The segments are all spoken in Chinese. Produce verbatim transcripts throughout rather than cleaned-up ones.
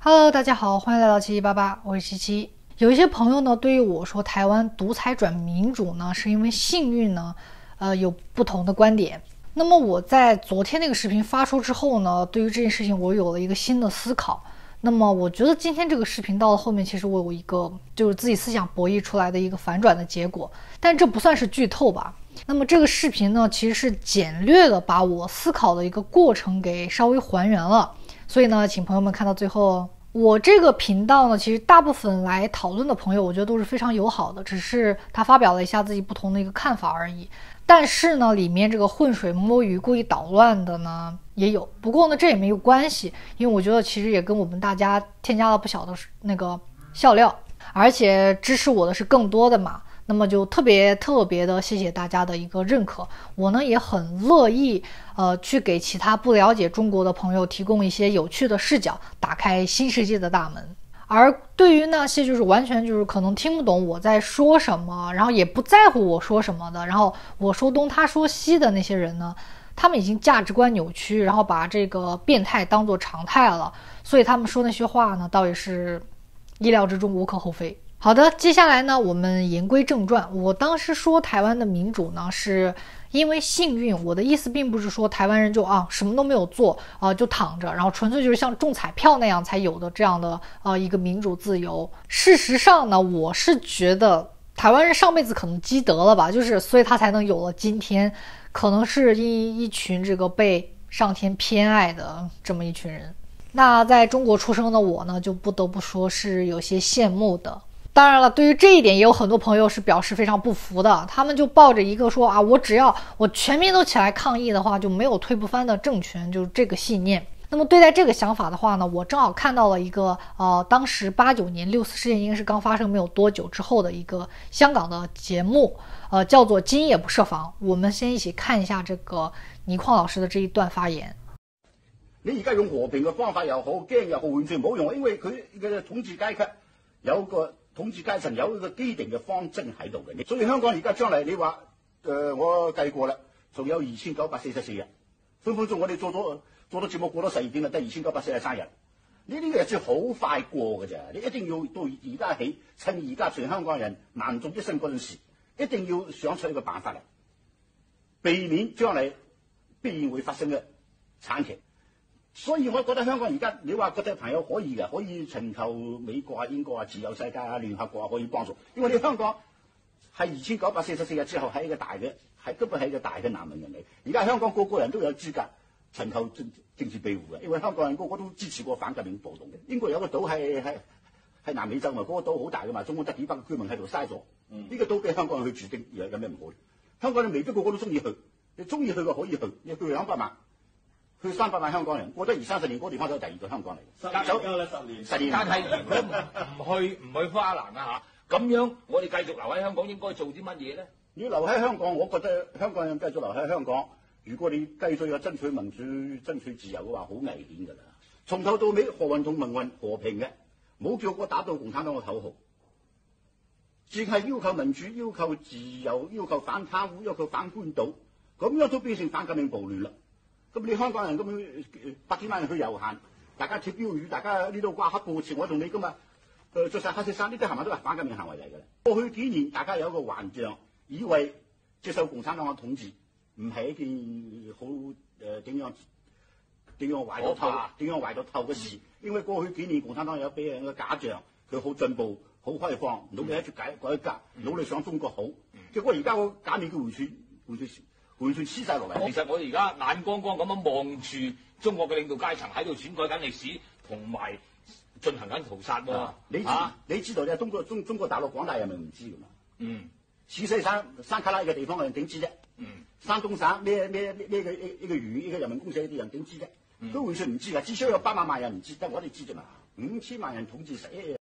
Hello， 大家好，欢迎来到七七八八，我是七七。有一些朋友呢，对于我说台湾独裁转民主呢，是因为幸运呢，呃，有不同的观点。那么我在昨天那个视频发出之后呢，对于这件事情我有了一个新的思考。那么我觉得今天这个视频到了后面，其实我有一个就是自己思想博弈出来的一个反转的结果，但这不算是剧透吧。那么这个视频呢，其实是简略的把我思考的一个过程给稍微还原了。所以呢，请朋友们看到最后哦。我这个频道呢，其实大部分来讨论的朋友，我觉得都是非常友好的，只是他发表了一下自己不同的一个看法而已。但是呢，里面这个浑水摸鱼、故意捣乱的呢也有。不过呢，这也没有关系，因为我觉得其实也跟我们大家添加了不小的那个笑料，而且支持我的是更多的嘛。那么就特别特别的谢谢大家的一个认可，我呢也很乐意呃去给其他不了解中国的朋友提供一些有趣的视角，打开新世界的大门。而对于那些就是完全就是可能听不懂我在说什么，然后也不在乎我说什么的，然后我说东他说西的那些人呢，他们已经价值观扭曲，然后把这个变态当作常态了，所以他们说那些话呢，倒也是意料之中，无可厚非。好的，接下来呢，我们言归正传。我当时说台湾的民主呢，是因为幸运。我的意思并不是说台湾人就啊什么都没有做啊、呃、就躺着，然后纯粹就是像中彩票那样才有的这样的呃一个民主自由。事实上呢，我是觉得台湾人上辈子可能积德了吧，就是所以他才能有了今天，可能是一一群这个被上天偏爱的这么一群人。那在中国出生的我呢，就不得不说是有些羡慕的。当然了，对于这一点也有很多朋友是表示非常不服的，他们就抱着一个说啊，我只要我全民都起来抗议的话，就没有推不翻的政权，就是这个信念。那么对待这个想法的话呢，我正好看到了一个呃，当时八九年六四事件应该是刚发生没有多久之后的一个香港的节目，呃，叫做《今夜不设防》。我們先一起看一下這個倪匡老師的這一段發言。 你而家用和平嘅方法又好，驚又好，完全冇用，因為佢嘅統治階級有個。統治階層有一個既定嘅方針喺度嘅，所以香港而家將嚟你話誒、呃，我計過啦，仲有二千九百四十四日，分分鐘我哋做咗做咗節目過咗十二點啦，得二千九百四十三日，呢啲日子好快過嘅咋，你一定要到而家起，趁而家全香港人難眾一生嗰陣時，一定要想出一個辦法嚟，避免將嚟必然會發生嘅慘劇。所以我覺得香港而家你話覺得朋友可以嘅，可以尋求美國啊、英國啊、自由世界啊、聯合國啊可以幫助，因為你香港係二千九百四十四日之後係一個大嘅，係根本係一個大嘅難民人嚟。而家香港個個人都有資格尋求政政治庇護嘅，因為香港人個個都支持過反革命暴動嘅。英國有個島係係係南美洲嘛，嗰、那個島好大嘅嘛，總共得幾百個居民喺度嘥咗，呢、嗯、個島俾香港人去住定有有咩唔好？香港人未必個個都中意去，你中意去嘅可以去，你去兩百萬。佢三百萬香港人過咗二三十年，嗰、那個、地方就第二個香港嚟。 十年夠啦，十年。 十年。 但係如果唔去唔去花蘭啊嚇，咁樣我哋繼續留喺香港應該做啲乜嘢咧？ 你留喺香港，我覺得香港人繼續留喺香港。如果你繼續有爭取民主、爭取自由嘅話，好危險㗎啦。從頭到尾，何運同民運和平嘅，冇叫我打到共產黨嘅口號，淨係要求民主、要求自由、要求反貪污、要求反官倒，咁樣都變成反革命暴亂啦。咁你香港人咁百幾萬人去遊行，大家貼標語，大家呢度掛黑布，似我同你咁啊，誒著曬黑色衫，呢啲係咪都係反革命行為嚟嘅？過去幾年大家有一個幻象，以為接受共產黨嘅統治唔係一件好誒點樣點樣壞到透點樣壞到透嘅事，因為過去幾年共產黨有俾人嘅假象，佢好進步、好開放，努力喺度改改革，努力想中國好，結果而家個假面叫換選換選。完全黐晒落嚟。 其實我哋而家眼光光咁樣望住中國嘅領導階層喺度篡改緊歷史，同埋進行緊屠殺喎、啊。 你知、啊、你知道咧，中國中中國大陸廣大人民唔知㗎嘛？嗯，陝西省山卡拉嘅地方嘅人點知啫？嗯，山東省咩咩呢個呢呢個魚呢個人民公社啲人點知啫？嗯、都完全唔知㗎，至少有八百萬人唔知，得我哋知啫嘛。五千萬人統治誰？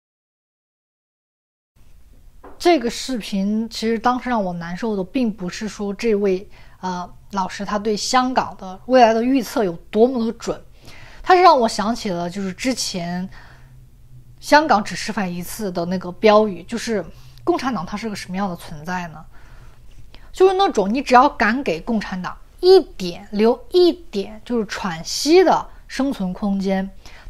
這個視頻其實當時讓我難受的並不是說這位呃老師他對香港的未來的預測有多麼的準，他是讓我想起了就是之前香港只示範一次的那個標語，就是共產黨它是個什麼樣的存在呢？就是那種你只要敢給共產黨一點留一點就是喘息的生存空間，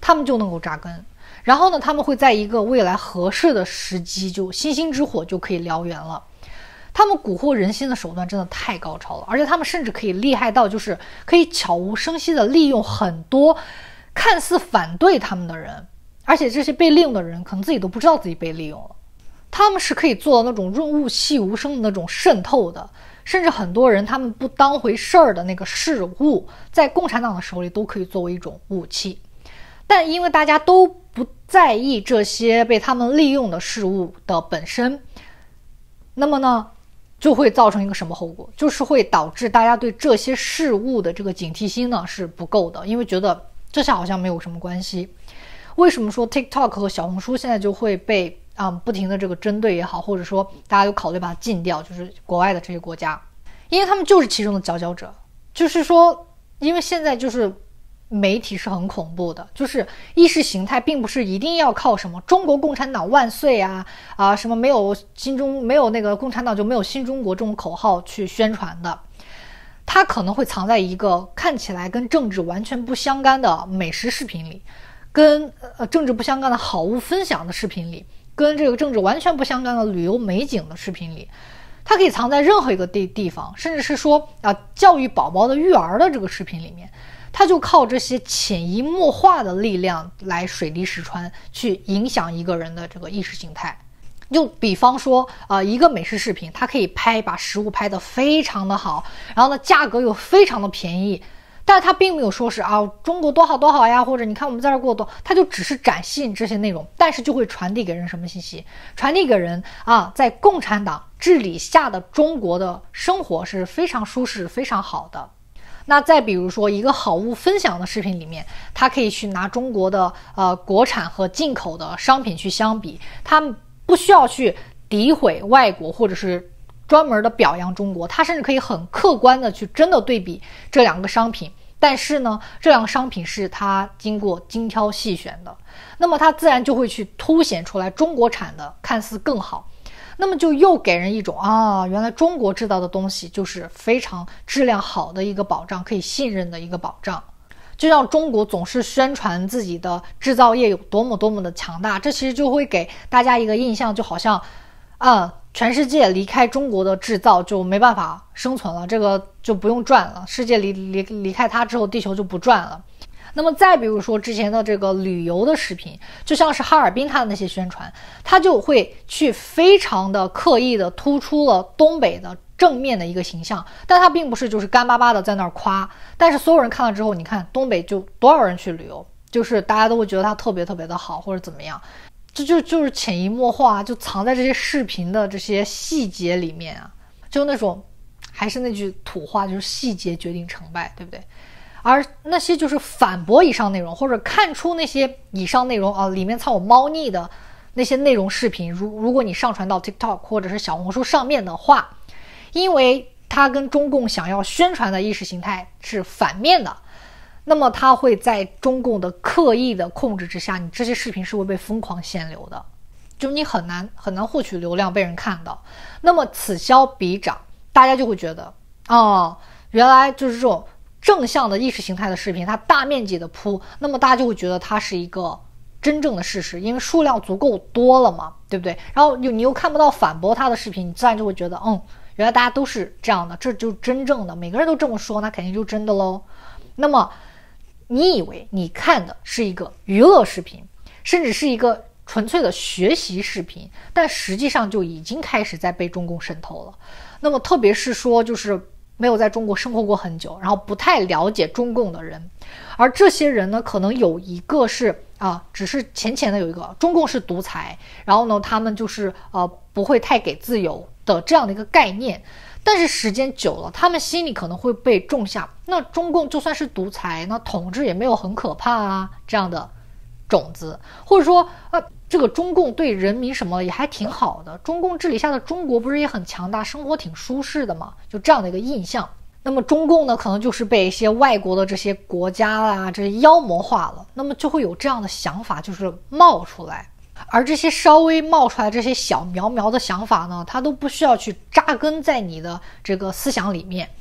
他们就能够扎根。然后呢，他们会在一个未来合适的时机，就星星之火就可以燎原了。他们蛊惑人心的手段真的太高超了，而且他们甚至可以厉害到就是可以悄无声息的利用很多看似反对他们的人，而且这些被利用的人可能自己都不知道自己被利用了。他们是可以做到那种润物细无声的那种渗透的，甚至很多人他们不当回事儿的那个事物，在共产党的手里都可以作为一种武器。但因为大家都不在意这些被他们利用的事物的本身，那么呢就会造成一个什么后果，就是会导致大家对这些事物的这个警惕心呢是不够的，因为觉得这些好像没有什么关系。为什么说 TikTok 和小红书现在就会被啊、嗯、不停的这个针对也好，或者说大家就考虑把它禁掉，就是国外的这些国家，因为他们就是其中的佼佼者。就是说因为现在就是媒体是很恐怖的，就是意识形态并不是一定要靠什么中国共产党万岁啊啊什么没有新中没有那个共产党就没有新中国这种口号去宣传的，它可能会藏在一个看起来跟政治完全不相干的美食视频里，跟呃政治不相干的好物分享的视频里，跟这个政治完全不相干的旅游美景的视频里，它可以藏在任何一个地地方，甚至是说啊教育宝宝的育儿的这个视频里面。他就靠这些潜移默化的力量来水滴石穿，去影响一个人的这个意识形态。就比方说呃，一个美食视频，它可以拍把食物拍得非常的好，然后呢价格又非常的便宜，但是它并没有说是啊中国多好多好呀，或者你看我们在这过多，它就只是展现这些内容，但是就会传递给人什么信息？传递给人啊，在共产党治理下的中国的生活是非常舒适非常好的。那再比如说一个好物分享的视频里面，它可以去拿中国的呃国产和进口的商品去相比，他们不需要去诋毁外国或者是专门的表扬中国，它甚至可以很客观的去真的对比这两个商品，但是呢这两个商品是它经过精挑细选的，那么它自然就会去凸显出来中国产的看似更好，那么就又给人一种啊，原来中国制造的东西就是非常质量好的一个保障，可以信任的一个保障。就让中国总是宣传自己的制造业有多么多么的强大，这其实就会给大家一个印象，就好像啊，全世界离开中国的制造就没办法生存了，这个就不用转了，世界离离离开它之后，地球就不转了。那么再比如说之前的这个旅游的视频，就像是哈尔滨它的那些宣传，它就会去非常的刻意的突出了东北的正面的一个形象，但它并不是就是干巴巴的在那儿夸，但是所有人看了之后，你看东北就多少人去旅游，就是大家都会觉得它特别特别的好或者怎么样，这就就是潜移默化，就藏在这些视频的这些细节里面啊，就那种还是那句土话，就是细节决定成败，对不对？而那些就是反驳以上内容，或者看出那些以上内容啊里面藏有猫腻的那些内容视频，如如果你上传到 TikTok 或者是小红书上面的话，因为它跟中共想要宣传的意识形态是反面的，那么它会在中共的刻意的控制之下，你这些视频是会被疯狂限流的，就你很难很难获取流量被人看到。那么此消彼长，大家就会觉得哦，原来就是这种正向的意识形态的视频它大面积的铺，那么大家就会觉得它是一个真正的事实，因为数量足够多了嘛，对不对？然后你又看不到反驳它的视频，你自然就会觉得嗯，原来大家都是这样的，这就真正的，每个人都这么说，那肯定就真的咯。那么你以为你看的是一个娱乐视频，甚至是一个纯粹的学习视频，但实际上就已经开始在被中共渗透了。那么特别是说就是没有在中国生活过很久，然后不太了解中共的人，而这些人呢，可能有一个是啊，只是浅浅的有一个中共是独裁，然后呢，他们就是呃不会太给自由的这样的一个概念。但是时间久了，他们心里可能会被种下，那中共就算是独裁，那统治也没有很可怕啊这样的种子，或者说呃这个中共对人民什么也还挺好的，中共治理下的中国不是也很强大，生活挺舒适的嘛，就这样的一个印象。那么中共呢，可能就是被一些外国的这些国家啊这些妖魔化了，那么就会有这样的想法就是冒出来。而这些稍微冒出来这些小苗苗的想法呢，它都不需要去扎根在你的这个思想里面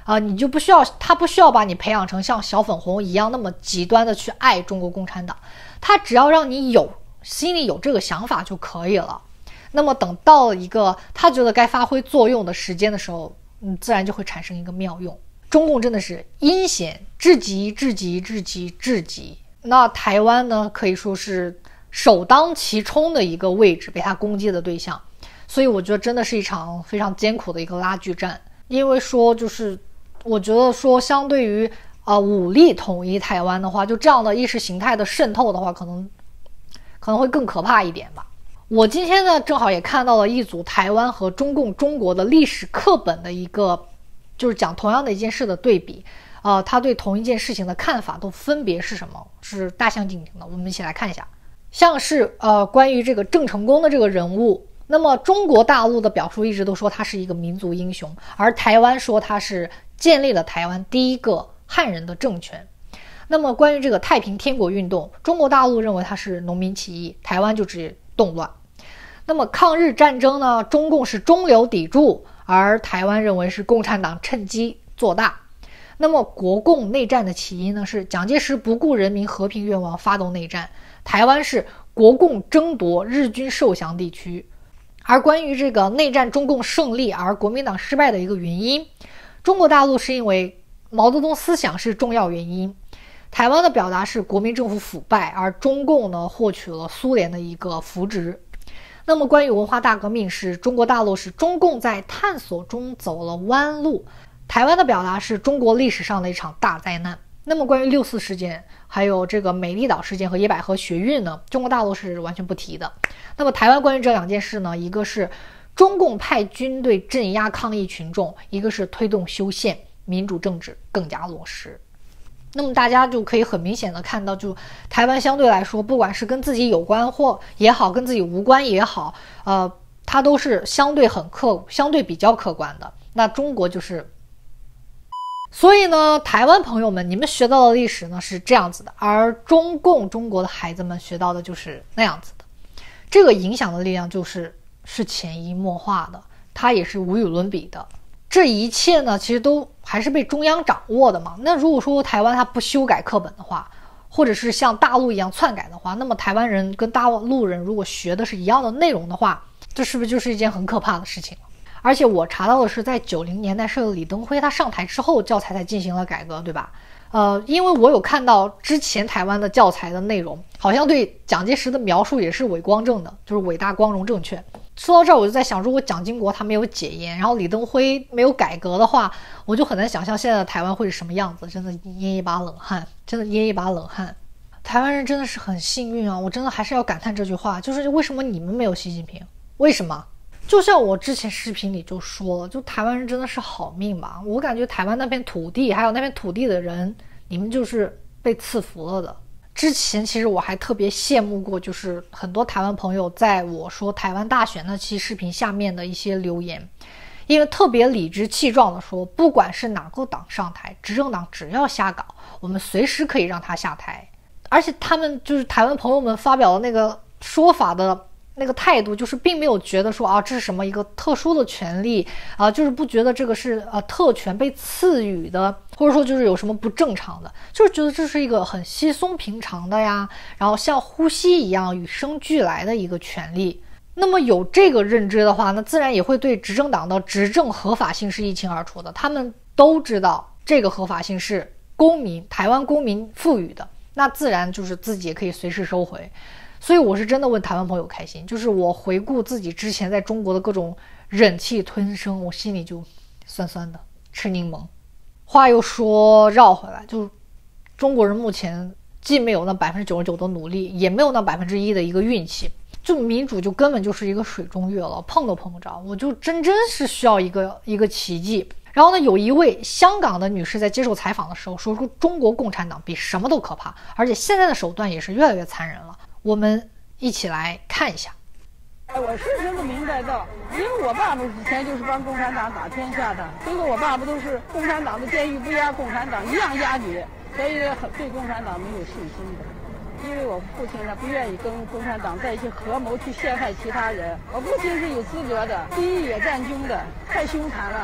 啊、呃，你就不需要他不需要把你培养成像小粉红一样那么极端的去爱中国共产党，他只要让你有心里有这个想法就可以了。那么等到了一个他觉得该发挥作用的时间的时候，嗯，自然就会产生一个妙用。中共真的是阴险至极至极至极至极，那台湾呢可以说是首当其冲的一个位置被他攻击的对象，所以我觉得真的是一场非常艰苦的一个拉锯战。因为说就是我觉得说相对于呃武力统一台湾的话，就这样的意识形态的渗透的话，可能可能会更可怕一点吧。我今天呢正好也看到了一组台湾和中共中国的历史课本的一个就是讲同样的一件事的对比，呃，他对同一件事情的看法都分别是什么，是大相径庭的。我们一起来看一下。像是呃关于这个郑成功的这个人物，那么中国大陆的表述一直都说他是一个民族英雄，而台湾说他是建立了台湾第一个汉人的政权。那么关于这个太平天国运动，中国大陆认为它是农民起义，台湾就指动乱。那么抗日战争呢，中共是中流砥柱，而台湾认为是共产党趁机做大。那么国共内战的起因呢，是蒋介石不顾人民和平愿望发动内战，台湾是国共争夺日军受降地区。而关于这个内战中共胜利而国民党失败的一个原因，中国大陆是因为毛泽东思想是重要原因，台湾的表达是国民政府腐败，而中共呢获取了苏联的一个扶植。那么关于文化大革命，是中国大陆是中共在探索中走了弯路，台湾的表达是中国历史上的一场大灾难。那么关于六四事件，还有这个美丽岛事件和野百合学运呢，中国大陆是完全不提的。那么台湾关于这两件事呢，一个是中共派军队镇压抗议群众，一个是推动修宪，民主政治更加落实。那么大家就可以很明显的看到，就台湾相对来说，不管是跟自己有关或也好，跟自己无关也好，呃，它都是相对很客，相对比较客观的。那中国就是，所以呢，台湾朋友们，你们学到的历史呢是这样子的，而中共中国的孩子们学到的就是那样子的。这个影响的力量就是是潜移默化的，它也是无与伦比的。这一切呢，其实都还是被中央掌握的嘛。那如果说台湾它不修改课本的话，或者是像大陆一样篡改的话，那么台湾人跟大陆人如果学的是一样的内容的话，这是不是就是一件很可怕的事情了？而且我查到的是，在九零年代是李登辉他上台之后，教材才进行了改革，对吧？呃，因为我有看到之前台湾的教材的内容，好像对蒋介石的描述也是伪光正的，就是伟大光荣正确。说到这儿，我就在想，如果蒋经国他没有解严，然后李登辉没有改革的话，我就很难想象现在的台湾会是什么样子。真的捏一把冷汗，真的捏一把冷汗。台湾人真的是很幸运啊！我真的还是要感叹这句话，就是为什么你们没有习近平？为什么？就像我之前视频里就说了，就台湾人真的是好命吧。我感觉台湾那片土地，还有那片土地的人，你们就是被赐福了的。之前其实我还特别羡慕过，就是很多台湾朋友在我说台湾大选那期视频下面的一些留言，因为特别理直气壮的说，不管是哪个党上台，执政党只要瞎搞，我们随时可以让他下台。而且他们就是台湾朋友们发表的那个说法的那个态度，就是并没有觉得说啊这是什么一个特殊的权利啊，就是不觉得这个是呃特权被赐予的，或者说就是有什么不正常的，就是觉得这是一个很稀松平常的呀，然后像呼吸一样与生俱来的一个权利。那么有这个认知的话，那自然也会对执政党的执政合法性是一清二楚的。他们都知道这个合法性是公民台湾公民赋予的，那自然就是自己也可以随时收回。所以我是真的为台湾朋友开心，就是我回顾自己之前在中国的各种忍气吞声，我心里就酸酸的，吃柠檬。话又说绕回来，就中国人目前既没有那百分之九十九的努力，也没有那百分之一的一个运气，就民主就根本就是一个水中月了，碰都碰不着。我就真真是需要一个一个奇迹。然后呢，有一位香港的女士在接受采访的时候说出，中国共产党比什么都可怕，而且现在的手段也是越来越残忍了。我们一起来看一下。 我是听得明白的，因为我爸爸以前就是帮共产党打天下的，所以我爸爸都是共产党的监狱不压共产党一样压你，所以很对共产党没有信心的。因为我父亲呢不愿意跟共产党在一起合谋去陷害其他人，我父亲是有资格的，第一野战军的，太凶残了。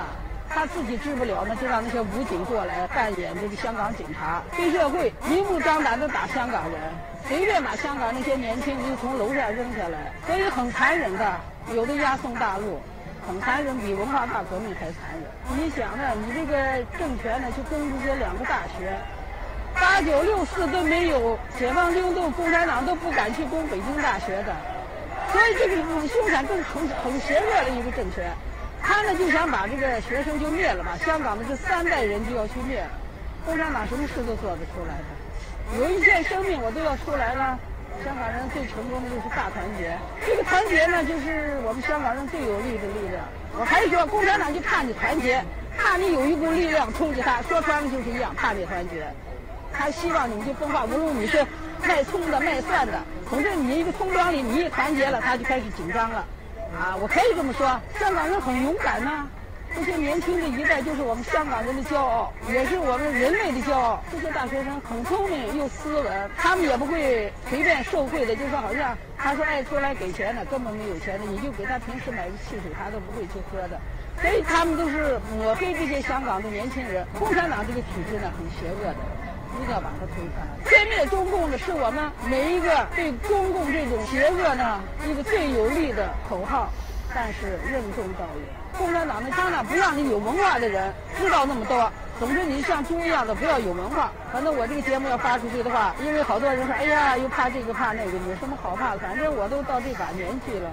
他自己治不了呢，就让那些武警过来扮演这个香港警察，黑社会明目张胆的打香港人，随便把香港那些年轻人从楼上扔下来，所以很残忍的，有的押送大陆。很残忍，比文化大革命还残忍。你想呢，你这个政权呢，就跟这些两个大学，八九六四都没有，解放军都共产党都不敢去攻北京大学的，所以这个很凶残、更很很邪恶的一个政权。他呢就想把这个学生就灭了，把香港的这三代人就要去灭了。共产党什么事都做得出来的，有一片生命我都要出来了。香港人最成功的就是大团结，这个团结呢，就是我们香港人最有力的力量。我还是说，共产党就怕你团结，怕你有一股力量冲击他，说穿了就是一样，怕你团结。他希望你们就分化，无论你是卖葱的、卖蒜的，总之你一个村庄里你一团结了，他就开始紧张了。啊，我可以这么说，香港人很勇敢呐、啊。这些年轻的一代就是我们香港人的骄傲，也是我们人类的骄傲。这些大学生很聪明又斯文，他们也不会随便受贿的，就是好像他说爱出来给钱的，根本没有钱的，你就给他平时买个汽水，他都不会去喝的。所以他们都是抹黑这些香港的年轻人。共产党这个体制呢，很邪恶的，一定要把它推翻。歼灭中共的是我们每一个对中共这种邪恶呢一个最有力的口号，但是任重道远。共产党呢，当然不让你有文化的人知道那么多。总之，你像猪一样的不要有文化。反正我这个节目要发出去的话，因为好多人说，哎呀，又怕这个怕那个，有什么好怕的？反正我都到这把年纪了。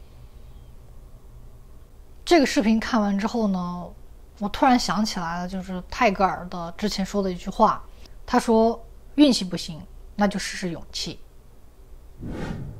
这个视频看完之后呢，我突然想起来了，就是泰戈尔的之前说的一句话，他说：“运气不行，那就试试勇气。”